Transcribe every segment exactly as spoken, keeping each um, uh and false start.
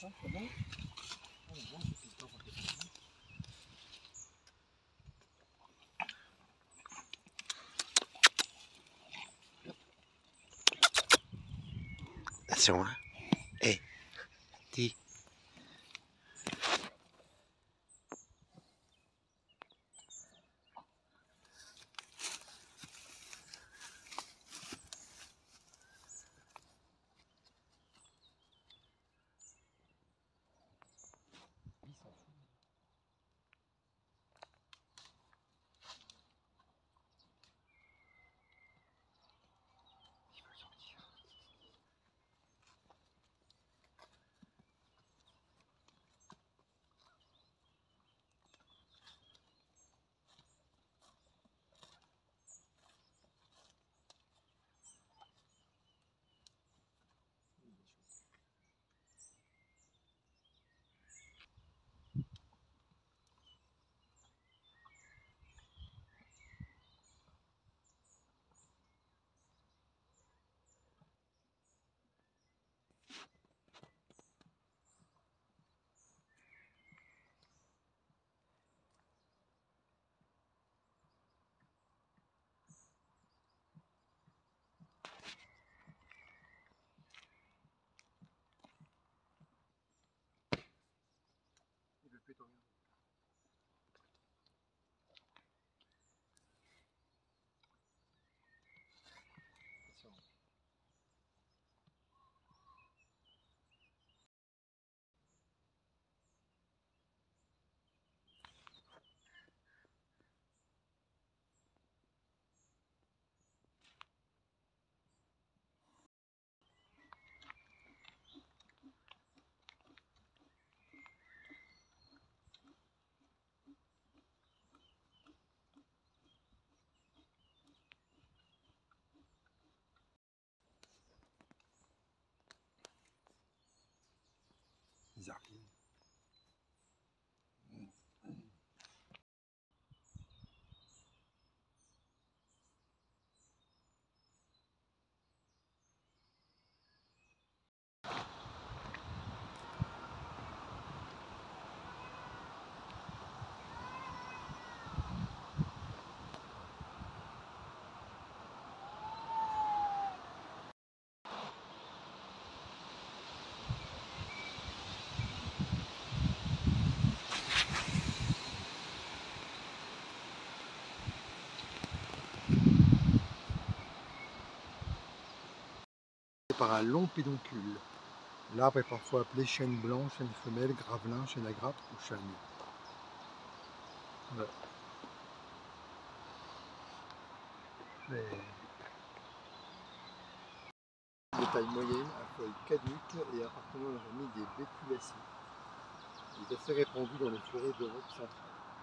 Attention, hein. Hé, dis. Ils arrivent. Par un long pédoncule. L'arbre est parfois appelé chêne blanc, chêne femelle, gravelin, chêne à grappe ou chêne. Voilà. De taille moyenne, à feuilles caduques et appartenant à la famille des Béculacées. Il est assez répandu dans les forêts d'Europe centrale.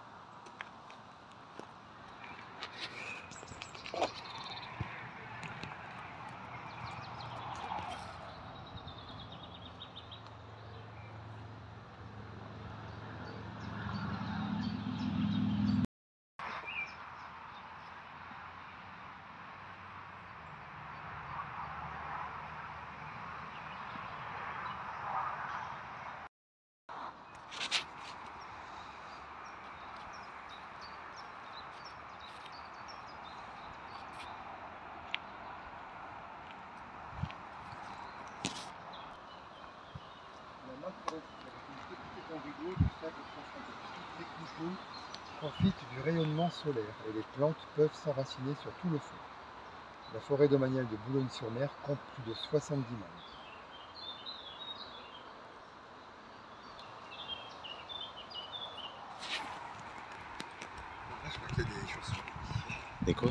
Profite du rayonnement solaire et les plantes peuvent s'enraciner sur tout le fond. La forêt domaniale de Boulogne-sur-Mer compte plus de soixante-dix membres. Je crois qu'il y a des chaussures. Des quoi?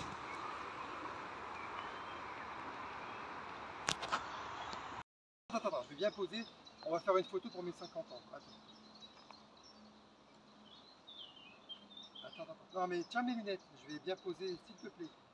Attends, attends. bien poser. On va faire une photo pour mes cinquante ans. Attends. Attends, attends. Non mais tiens mes lunettes, je vais bien poser s'il te plaît.